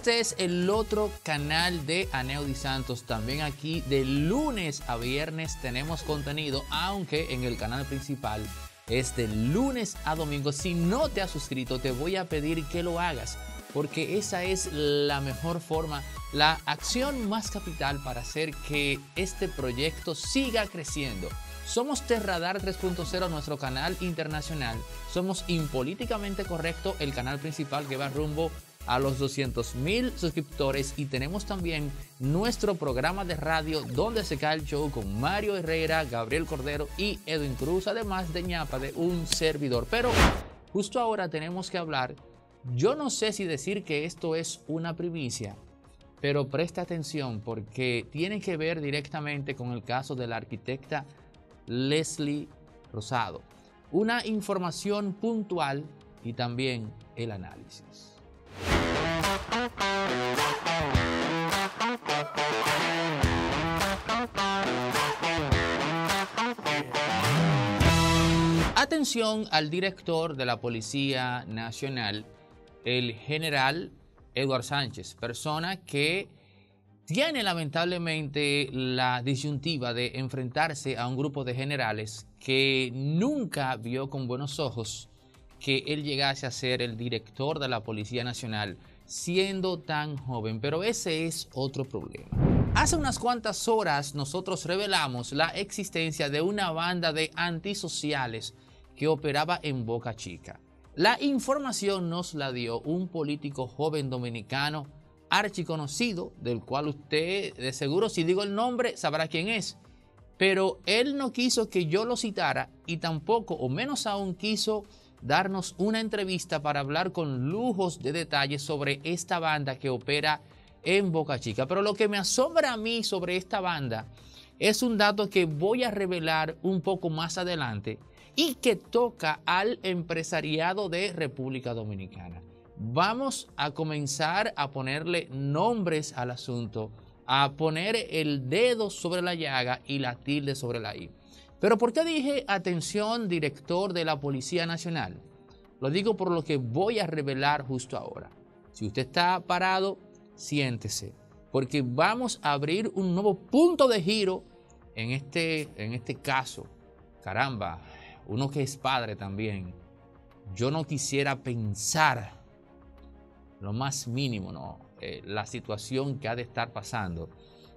Este es el otro canal de Aneudi Santos. También aquí de lunes a viernes tenemos contenido, aunque en el canal principal es de lunes a domingo. Si no te has suscrito, te voy a pedir que lo hagas, porque esa es la mejor forma, la acción más capital para hacer que este proyecto siga creciendo. Somos Terradar 3.0, nuestro canal internacional. Somos Impolíticamente Correcto, el canal principal que va rumbo a los 200,000 suscriptores, y tenemos también nuestro programa de radio Donde se cae el show con Mario Herrera, Gabriel Cordero y Edwin Cruz, además de ñapa de un servidor. Pero justo ahora tenemos que hablar, yo no sé si decir que esto es una primicia, pero presta atención porque tiene que ver directamente con el caso de la arquitecta Leslie Rosado. Una información puntual y también el análisis. Atención al director de la Policía Nacional, el general Eduardo Sánchez, persona que tiene lamentablemente la disyuntiva de enfrentarse a un grupo de generales que nunca vio con buenos ojos que él llegase a ser el director de la Policía Nacional siendo tan joven, pero ese es otro problema. Hace unas cuantas horas nosotros revelamos la existencia de una banda de antisociales que operaba en Boca Chica. La información nos la dio un político joven dominicano archiconocido, del cual usted de seguro, si digo el nombre, sabrá quién es, pero él no quiso que yo lo citara y tampoco, o menos aún, quiso darnos una entrevista para hablar con lujos de detalles sobre esta banda que opera en Boca Chica. Pero lo que me asombra a mí sobre esta banda es un dato que voy a revelar un poco más adelante y que toca al empresariado de República Dominicana. Vamos a comenzar a ponerle nombres al asunto, a poner el dedo sobre la llaga y la tilde sobre la i. Pero ¿por qué dije atención, director de la Policía Nacional? Lo digo por lo que voy a revelar justo ahora. Si usted está parado, siéntese, porque vamos a abrir un nuevo punto de giro en este caso. Caramba, uno que es padre también. Yo no quisiera pensar lo más mínimo, ¿no? La situación que ha de estar pasando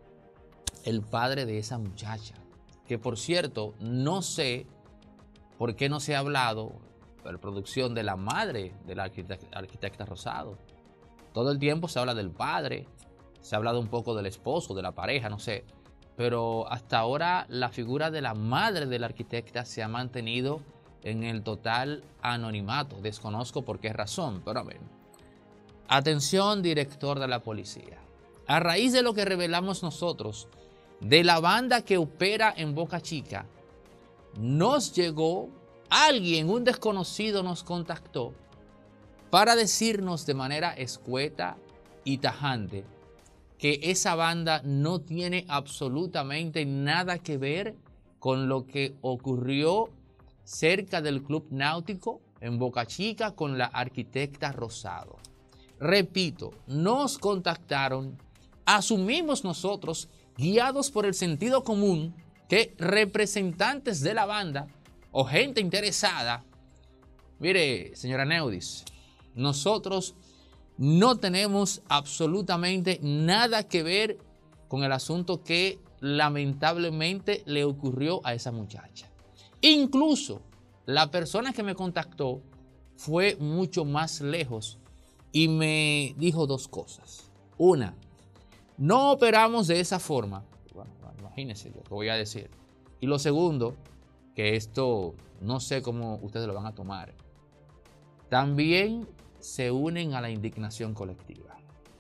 el padre de esa muchacha. Que por cierto, no sé por qué no se ha hablado de la producción de la madre de la arquitecta Rosado. Todo el tiempo se habla del padre, se ha hablado un poco del esposo, de la pareja, no sé. Pero hasta ahora la figura de la madre de la arquitecta se ha mantenido en el total anonimato. Desconozco por qué razón, pero a ver. Atención, director de la policía. A raíz de lo que revelamos nosotros de la banda que opera en Boca Chica, nos llegó alguien, un desconocido nos contactó para decirnos de manera escueta y tajante que esa banda no tiene absolutamente nada que ver con lo que ocurrió cerca del Club Náutico en Boca Chica con la arquitecta Rosado. Repito, nos contactaron, asumimos nosotros, guiados por el sentido común, que representantes de la banda o gente interesada, mire, señora Neudis, nosotros no tenemos absolutamente nada que ver con el asunto que lamentablemente le ocurrió a esa muchacha. Incluso la persona que me contactó fue mucho más lejos y me dijo dos cosas. Una, no operamos de esa forma. Bueno, imagínense lo que voy a decir. Y lo segundo, que esto no sé cómo ustedes lo van a tomar. También se unen a la indignación colectiva.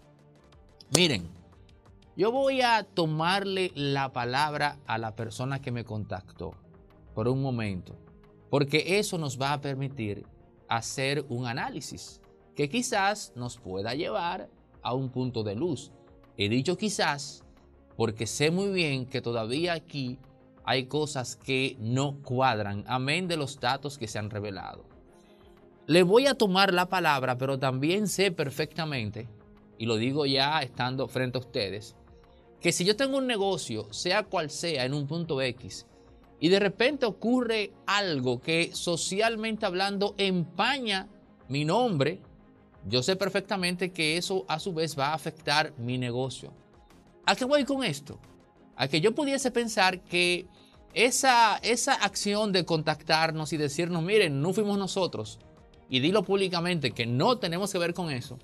Miren, yo voy a tomarle la palabra a la persona que me contactó por un momento, porque eso nos va a permitir hacer un análisis que quizás nos pueda llevar a un punto de luz. He dicho quizás porque sé muy bien que todavía aquí hay cosas que no cuadran, amén de los datos que se han revelado. Le voy a tomar la palabra, pero también sé perfectamente y lo digo ya estando frente a ustedes, que si yo tengo un negocio, sea cual sea, en un punto X, y de repente ocurre algo que socialmente hablando empaña mi nombre, yo sé perfectamente que eso a su vez va a afectar mi negocio. ¿A qué voy con esto? A que yo pudiese pensar que esa acción de contactarnos y decirnos, miren, no fuimos nosotros, y dilo públicamente que no tenemos que ver con eso,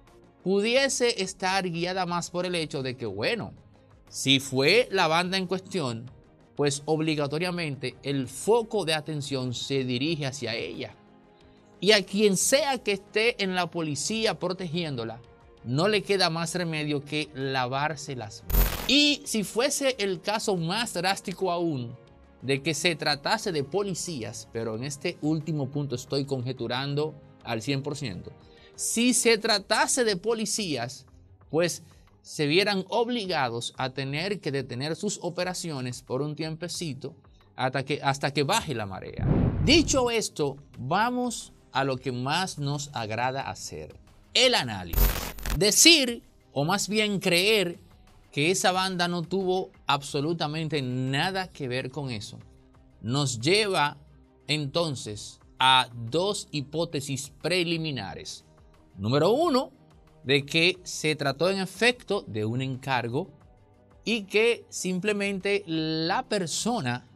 pudiese estar guiada más por el hecho de que, bueno, si fue la banda en cuestión, pues obligatoriamente el foco de atención se dirige hacia ella. Y a quien sea que esté en la policía protegiéndola, no le queda más remedio que lavarse las manos. Y si fuese el caso más drástico aún, de que se tratase de policías, pero en este último punto estoy conjeturando al 100%, si se tratase de policías, pues se vieran obligados a tener que detener sus operaciones por un tiempecito hasta que baje la marea. Dicho esto, vamos a lo que más nos agrada hacer, el análisis. Decir, o más bien creer, que esa banda no tuvo absolutamente nada que ver con eso, nos lleva entonces a dos hipótesis preliminares. Número uno, de que se trató en efecto de un encargo y que simplemente la persona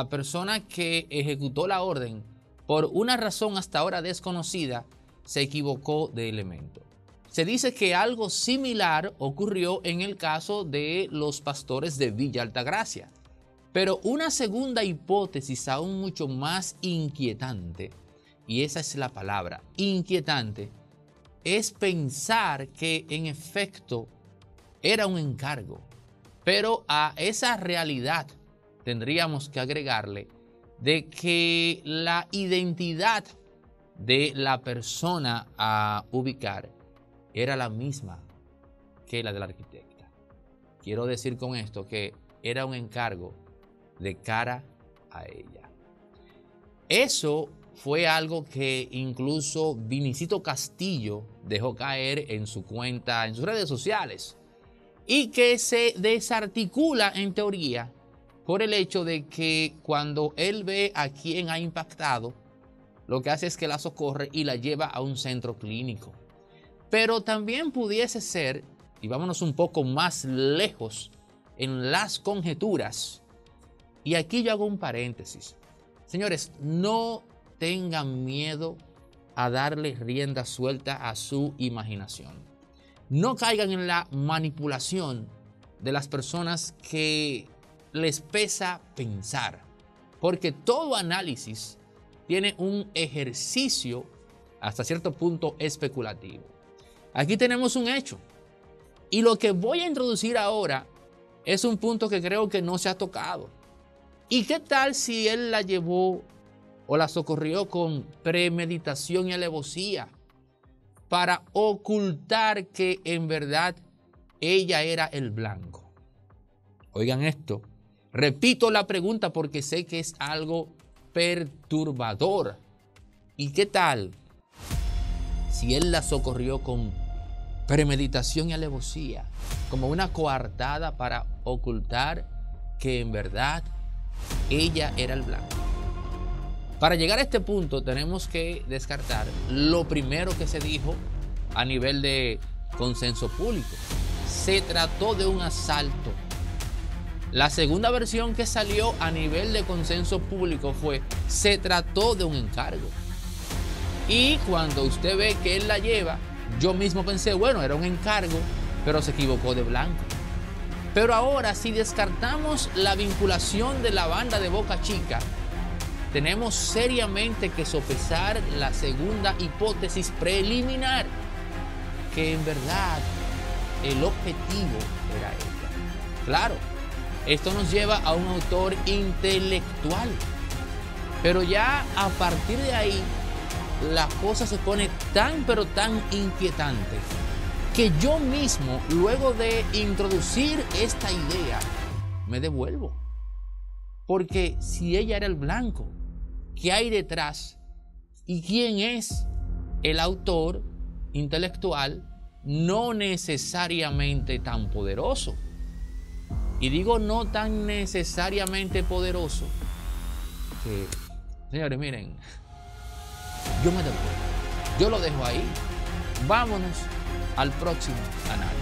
que ejecutó la orden, por una razón hasta ahora desconocida, se equivocó de elemento. Se dice que algo similar ocurrió en el caso de los pastores de Villa Altagracia. Pero una segunda hipótesis aún mucho más inquietante, y esa es la palabra, inquietante, es pensar que en efecto era un encargo. Pero a esa realidad tendríamos que agregarle de que la identidad de la persona a ubicar era la misma que la del arquitecta. Quiero decir con esto que era un encargo de cara a ella. Eso fue algo que incluso Vinicito Castillo dejó caer en su cuenta, en sus redes sociales, y que se desarticula en teoría por el hecho de que cuando él ve a quien ha impactado, lo que hace es que la socorre y la lleva a un centro clínico. Pero también pudiese ser, y vámonos un poco más lejos en las conjeturas, y aquí yo hago un paréntesis. Señores, no tengan miedo a darle rienda suelta a su imaginación. No caigan en la manipulación de las personas que les pesa pensar, porque todo análisis tiene un ejercicio hasta cierto punto especulativo. Aquí tenemos un hecho, y lo que voy a introducir ahora es un punto que creo que no se ha tocado. ¿Y qué tal si él la llevó o la socorrió con premeditación y alevosía para ocultar que en verdad ella era el blanco? Oigan esto, repito la pregunta porque sé que es algo perturbador. ¿Y qué tal si él la socorrió con premeditación y alevosía, como una coartada para ocultar que en verdad ella era el blanco? Para llegar a este punto tenemos que descartar lo primero que se dijo a nivel de consenso público. Se trató de un asalto. La segunda versión que salió a nivel de consenso público fue: se trató de un encargo. Y cuando usted ve que él la lleva, yo mismo pensé, bueno, era un encargo, pero se equivocó de blanco. Pero ahora, si descartamos la vinculación de la banda de Boca Chica, tenemos seriamente que sopesar la segunda hipótesis preliminar, que en verdad el objetivo era ella. Claro, esto nos lleva a un autor intelectual, pero ya a partir de ahí la cosa se pone tan pero tan inquietante que yo mismo, luego de introducir esta idea, me devuelvo. Porque si ella era el blanco, ¿qué hay detrás? ¿Y quién es el autor intelectual no necesariamente tan poderoso. Y digo no tan necesariamente poderoso que, señores, miren, yo me devuelvo. Yo lo dejo ahí. Vámonos al próximo análisis.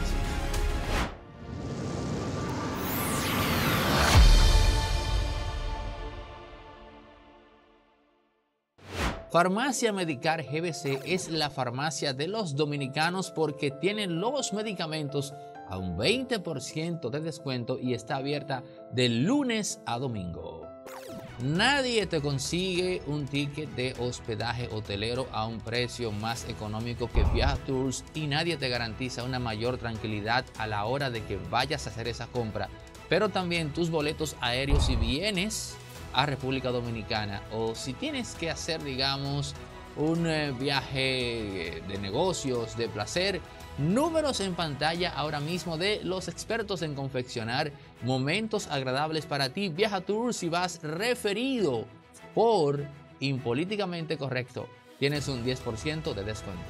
Farmacia Medicar GBC es la farmacia de los dominicanos porque tienen los medicamentos a un 20% de descuento y está abierta de lunes a domingo. Nadie te consigue un ticket de hospedaje hotelero a un precio más económico que Viaja Tours y nadie te garantiza una mayor tranquilidad a la hora de que vayas a hacer esa compra, pero también tus boletos aéreos si vienes a República Dominicana o si tienes que hacer, digamos, un viaje de negocios, de placer. Números en pantalla ahora mismo de los expertos en confeccionar momentos agradables para ti. Viaja Tours, si vas referido por Impolíticamente Correcto, tienes un 10% de descuento.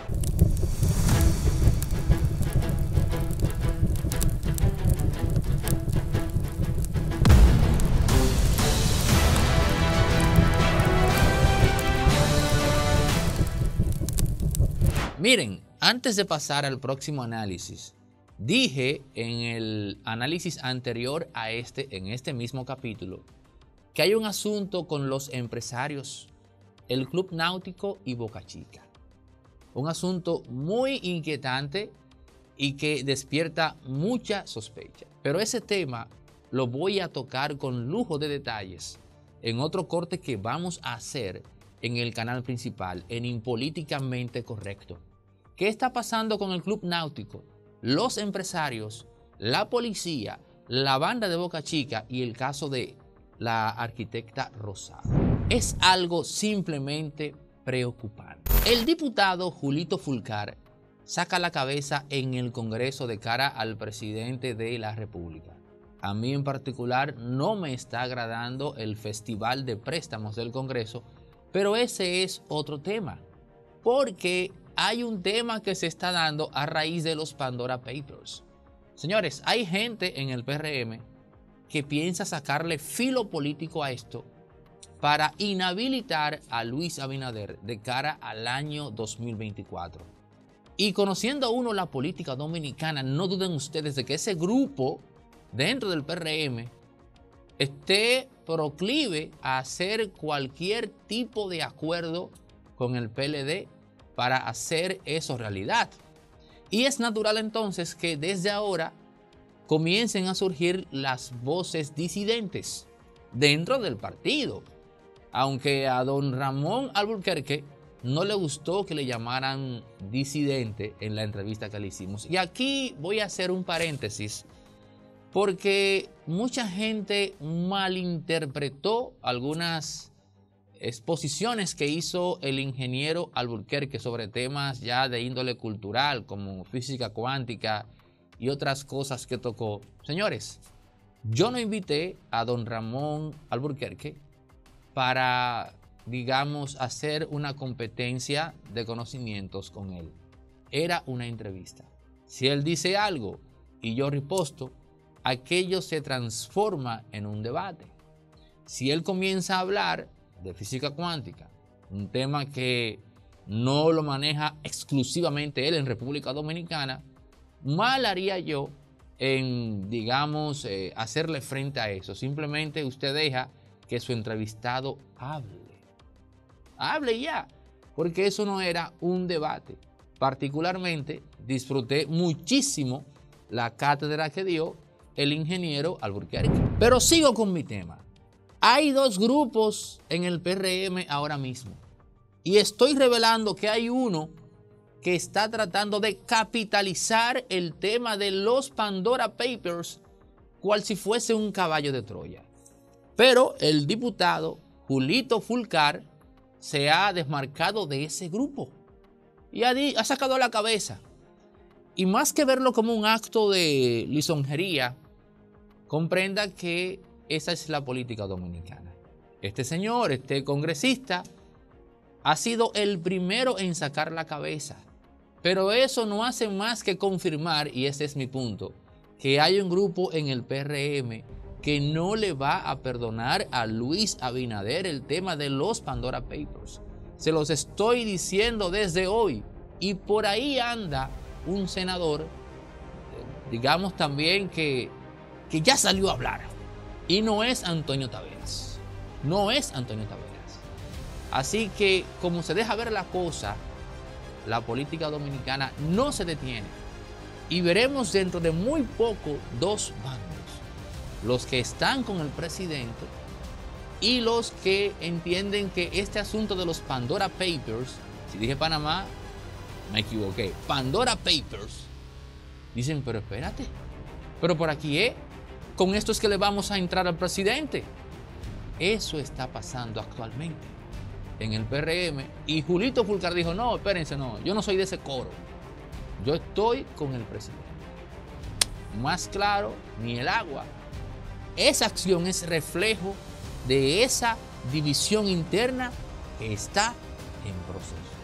Miren, antes de pasar al próximo análisis, dije en el análisis anterior a en este mismo capítulo, que hay un asunto con los empresarios, el Club Náutico y Boca Chica. Un asunto muy inquietante y que despierta mucha sospecha. Pero ese tema lo voy a tocar con lujo de detalles en otro corte que vamos a hacer en el canal principal, en Impolíticamente Correcto. ¿Qué está pasando con el Club Náutico, los empresarios, la policía, la banda de Boca Chica y el caso de la arquitecta Rosado? Es algo simplemente preocupante. El diputado Julito Fulcar saca la cabeza en el Congreso de cara al presidente de la República. A mí en particular no me está agradando el festival de préstamos del Congreso, pero ese es otro tema, porque hay un tema que se está dando a raíz de los Pandora Papers. Señores, hay gente en el PRM que piensa sacarle filo político a esto para inhabilitar a Luis Abinader de cara al año 2024. Y conociendo uno la política dominicana, no duden ustedes de que ese grupo dentro del PRM esté proclive a hacer cualquier tipo de acuerdo con el PLD para hacer eso realidad. Y es natural entonces que desde ahora comiencen a surgir las voces disidentes dentro del partido. Aunque a don Ramón Alburquerque no le gustó que le llamaran disidente en la entrevista que le hicimos. Y aquí voy a hacer un paréntesis porque mucha gente malinterpretó algunas exposiciones que hizo el ingeniero Alburquerque sobre temas ya de índole cultural como física cuántica y otras cosas que tocó. Señores, yo no invité a don Ramón Alburquerque para, digamos, hacer una competencia de conocimientos con él. Era una entrevista. Si él dice algo y yo riposto, aquello se transforma en un debate. Si él comienza a hablar de física cuántica, un tema que no lo maneja exclusivamente él en República Dominicana, mal haría yo en, digamos, hacerle frente a eso. Simplemente usted deja que su entrevistado hable ya, porque eso no era un debate. Particularmente disfruté muchísimo la cátedra que dio el ingeniero Alburquerque. Pero sigo con mi tema. Hay dos grupos en el PRM ahora mismo y estoy revelando que hay uno que está tratando de capitalizar el tema de los Pandora Papers cual si fuese un caballo de Troya. Pero el diputado Julito Fulcar se ha desmarcado de ese grupo y ha sacado la cabeza. Y más que verlo como un acto de lisonjería, comprenda que esa es la política dominicana. Este señor, este congresista, ha sido el primero en sacar la cabeza Pero eso no hace más que confirmar, y ese es mi punto, que hay un grupo en el PRM que no le va a perdonar a Luis Abinader el tema de los Pandora Papers. Se los estoy diciendo desde hoy. Y por ahí anda un senador, digamos también que ya salió a hablar. Y no es Antonio Taveras. No es Antonio Taveras. Así que, como se deja ver la cosa, la política dominicana no se detiene. Y veremos dentro de muy poco dos bandos. Los que están con el presidente y los que entienden que este asunto de los Pandora Papers, si dije Panamá, me equivoqué, Pandora Papers, dicen, pero espérate, pero por aquí con esto es que le vamos a entrar al presidente. Eso está pasando actualmente en el PRM y Julito Fulcar dijo, no, espérense, no, yo no soy de ese coro, yo estoy con el presidente. Más claro, ni el agua. Esa acción es reflejo de esa división interna que está en proceso.